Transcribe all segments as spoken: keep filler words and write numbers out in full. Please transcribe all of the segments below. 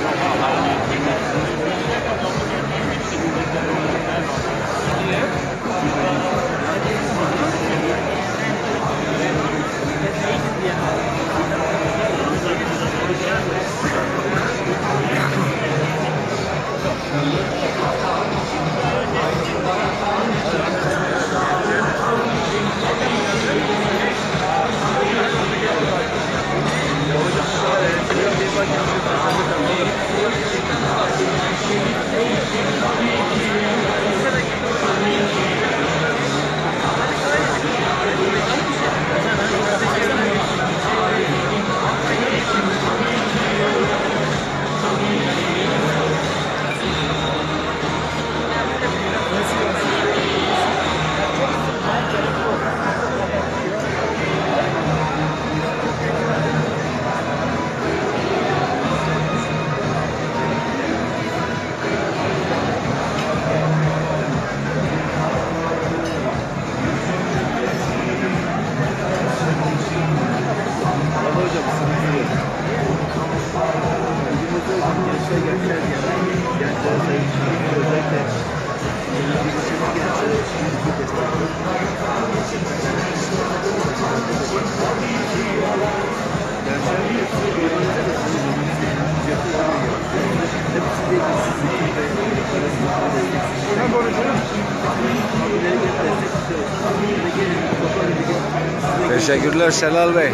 Teşekkürler Şelal Bey.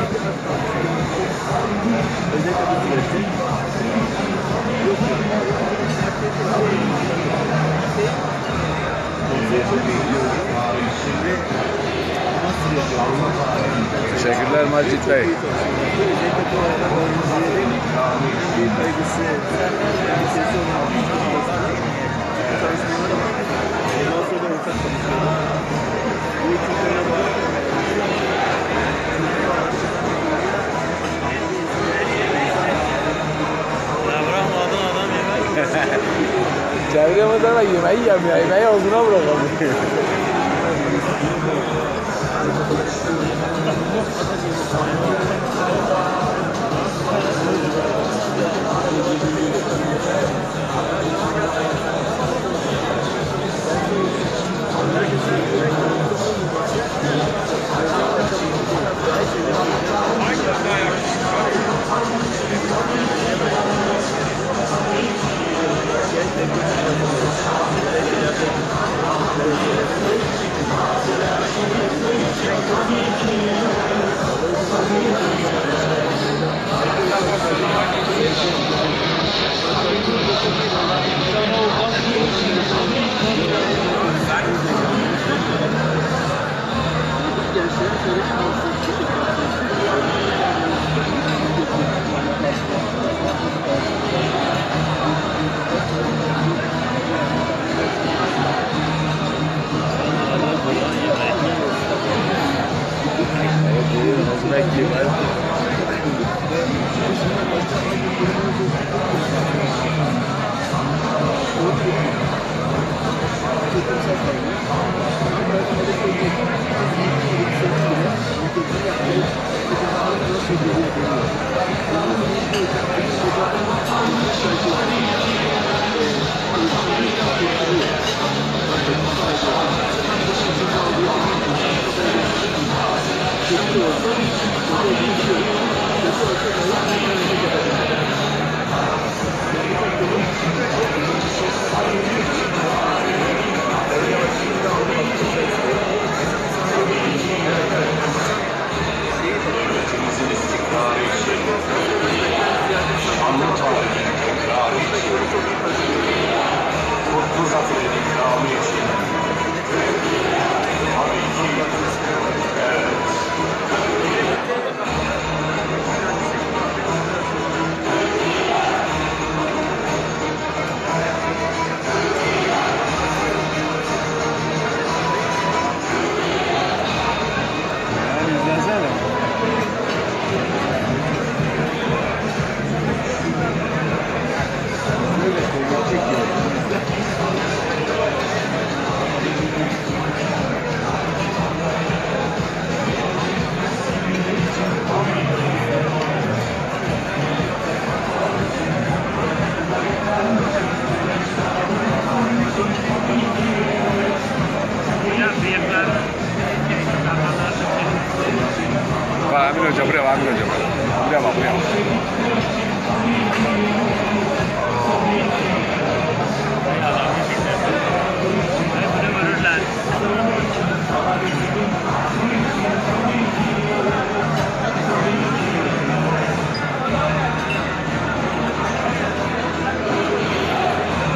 Teşekkürler Macit Bey. Çeviremez ama yemeği yemiyor. Yemeği ağzına bırakalım.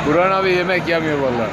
Burhan abi yemek yemiyor vallahi.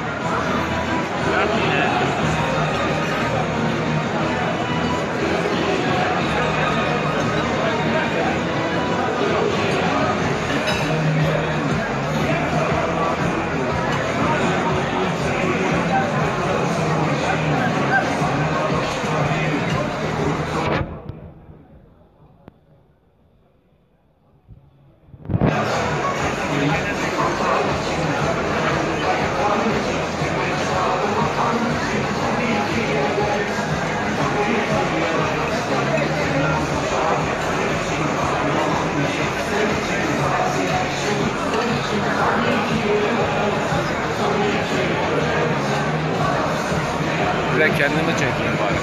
Bir de kendimi çekeyim bari.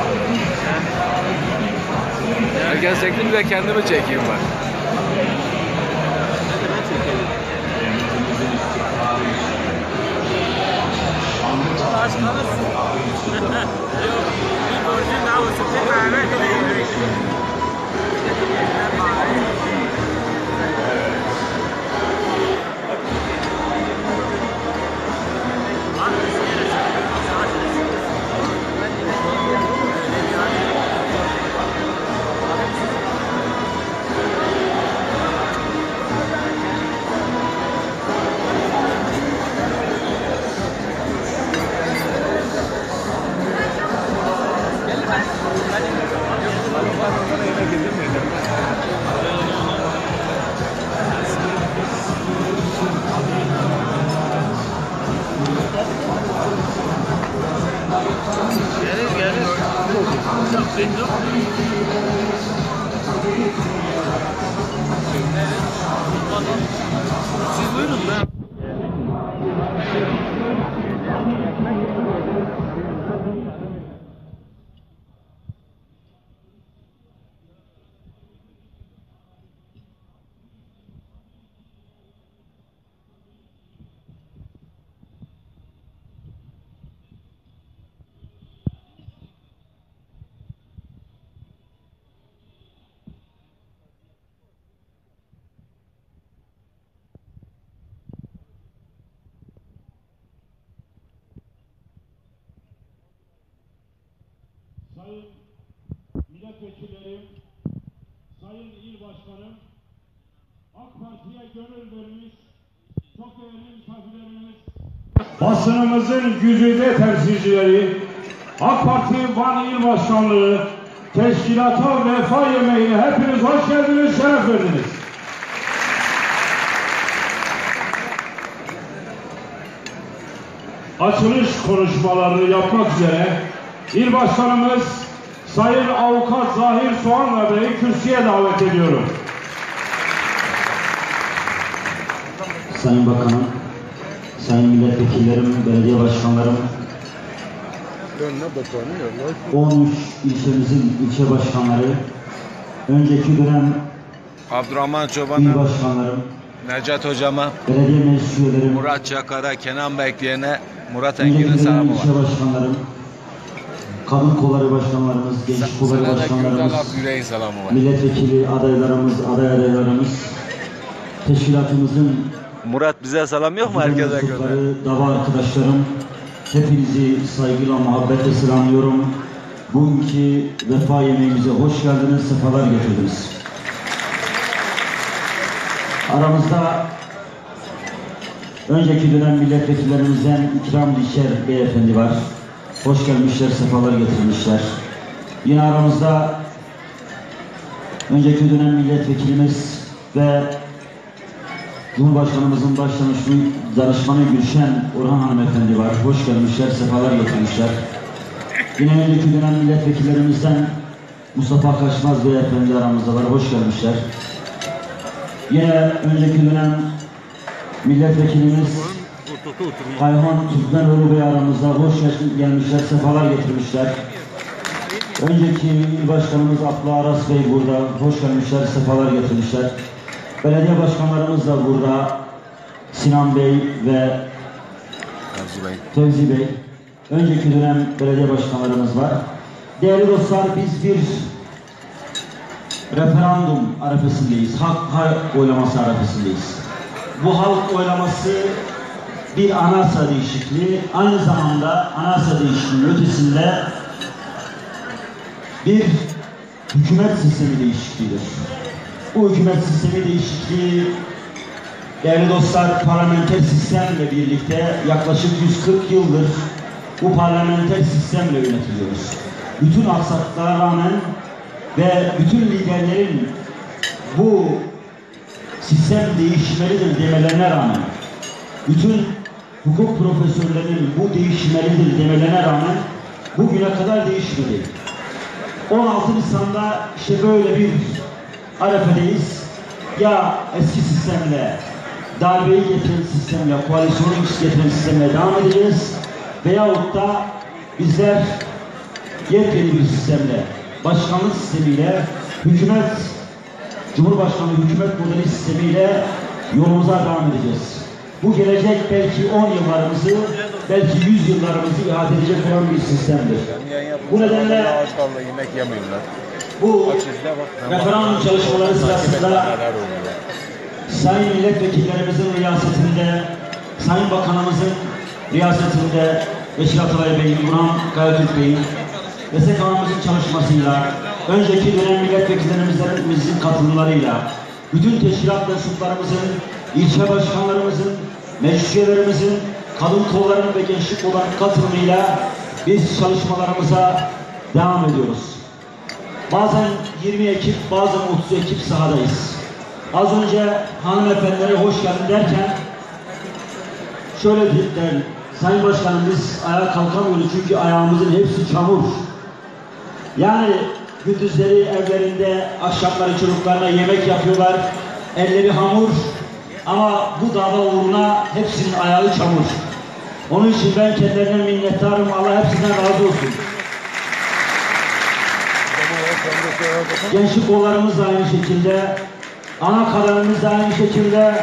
Herkes çekti, bir de kendimi çekeyim bari. Siz buyurun ben. Sayın milletvekillerim, sayın il başkanım, AK Parti'ye gönül vermiş, çok değerli misafirlerimiz, basınımızın güzide temsilcileri, AK Parti Van İl Başkanlığı, teşkilata vefa yemeğine hepiniz hoş geldiniz, şeref verdiniz. Açılış konuşmalarını yapmak üzere İl Başkanımız Sayın Avukat Zahir Soğanlı Bey'i kürsüye davet ediyorum. Sayın Bakanım, Sayın Milletvekillerim, Belediye Başkanlarım, on üç ilçemizin ilçe başkanları, önceki dönem Abdurrahman il Çoban'a, başkanlarım, Necat Hocama, belediye meclis üyelerim, Murat Çakar'a, Kenan Bekleyen'e, Murat önceki Engin'in dönem selamı var. ilçe başkanlarım, kadın kolları başkanlarımız, genç kolları Sana da başkanlarımız, Gürdal Yüreğin selamı var. milletvekili adaylarımız, aday adaylarımız, teşkilatımızın Murat bize selam yok mu herkese gönder? mensupları, dava arkadaşlarım, hepinizi saygıyla, muhabbetle selamlıyorum. Bugünkü vefa yemeğimize hoş geldiniz, sefalar getirdiniz. Aramızda önceki dönem milletvekillerimizden İkram Dişer Beyefendi var. Hoş gelmişler, sefalar getirmişler. Yine aramızda önceki dönem milletvekilimiz ve Cumhurbaşkanımızın baş danışmanı Gülşen Orhan Hanımefendi var. Hoş gelmişler, sefalar getirmişler. Yine önceki dönem milletvekillerimizden Mustafa Kaçmaz Beyefendi aramızda var. Hoş gelmişler. Yine önceki dönem milletvekilimiz Ayhan Türkmenoğlu Bey aramızda. Hoş gelmişler, sefalar getirmişler. Önceki il başkanımız Abdullah Aras Bey burada. Hoş gelmişler, sefalar getirmişler. Belediye başkanlarımız da burada. Sinan Bey ve Fevzi Bey. Önceki dönem belediye başkanlarımız var. Değerli dostlar, biz bir referandum arifesindeyiz. Halk, halk oylaması arifesindeyiz. Bu halk oylaması bir anayasa değişikliği, aynı zamanda anayasa değişikliğinin ötesinde bir hükümet sistemi değişikliğidir. Bu hükümet sistemi değişikliği, değerli dostlar, parlamenter sistemle birlikte yaklaşık yüz kırk yıldır bu parlamenter sistemle yönetiliyoruz. Bütün aksaklıklara rağmen ve bütün liderlerin bu sistem değişmelidir demelerine rağmen, bütün hukuk profesörlerinin bu değişmelidir demelerine rağmen bugüne kadar değişmedi. on altı Nisan'da işte böyle bir arefedeyiz. Ya eski sistemle, darbeyi getiren sistemle, koalisyonu getiren sistemle devam edeceğiz. Veyahut da bizler yepyeni bir sistemle, başkanlık sistemiyle, hükümet, Cumhurbaşkanlığı hükümet modeli sistemiyle yolumuza devam edeceğiz. Bu gelecek belki on yıllarımızı, belki yüz yıllarımızı ihate edecek olan bir sistemdir. Bu nedenle yemek yemiyorlar. bu referandum çalışmaları sırasında Sayın Milletvekillerimizin riyasetinde, Sayın Bakanımızın riyasetinde Beşir Atalay Bey'in, Burhan Kayatürk Bey'in ve S K A'mızın çalışmasıyla, önceki dönem milletvekillerimizin katılımlarıyla, bütün teşkilat mensuplarımızın, ilçe başkanlarımızın, meclis üyelerimizin, kadın kollarının ve gençlik kollarının katılımıyla biz çalışmalarımıza devam ediyoruz. Bazen yirmi ekip, bazen otuz ekip sahadayız. Az önce hanımefendilere hoş geldin derken şöyle der, Sayın Başkanım biz ayağa kalkamıyoruz çünkü ayağımızın hepsi çamur. Yani gündüzleri evlerinde, akşamları çocuklarına yemek yapıyorlar, elleri hamur ama bu dava uğruna hepsinin ayağı çamur. Onun için ben kendilerine minnettarım, Allah hepsinden razı olsun. Gençlik kollarımız da aynı şekilde, ana kararımız da aynı şekilde.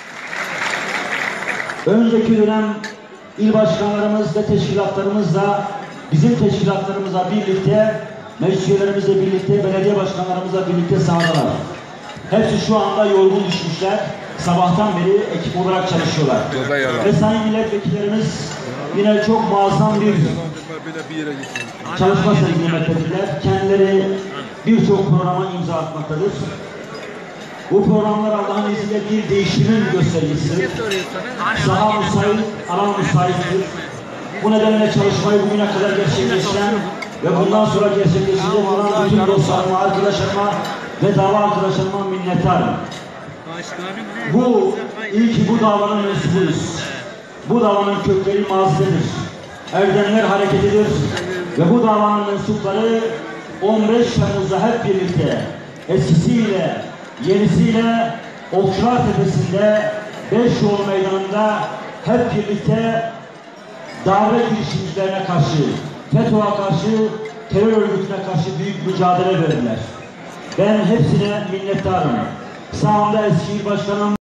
Önceki dönem il başkanlarımız ve teşkilatlarımızla, bizim teşkilatlarımızla birlikte, meclis üyelerimizle birlikte, belediye başkanlarımızla birlikte sahadalar. Hepsi şu anda yorgun düşmüşler. Sabahtan beri ekip olarak çalışıyorlar. Ve sayın milletvekillerimiz yine çok muazzam bir çalışma sergilemektedirler. Kendileri birçok programa imza atmaktadır. Bu programlar Allah'ın izniyle bir değişimin göstergesidir. Saha müsait, alan müsaittir. Bu nedenle çalışmayı bugüne kadar gerçekleştiren ve bundan sonra gerçekleştirecek olan bütün dostlarıma, arkadaşlarıma ve dava arkadaşlarıma minnettarım. Bu, iyi ki bu davanın mensubuyuz. Bu davanın kökleri mazidedir. Erdemler hareketidir. Ve bu davanın mensupları on beş Temmuz'da hep birlikte eskisiyle, yenisiyle Okçular Tepesi'nde beş yol meydanında hep birlikte darbe girişimcilerine karşı, FETÖ'ye karşı, terör örgütüne karşı büyük mücadele verdiler. Ben hepsine minnettarım. Sağımda eski il başkanım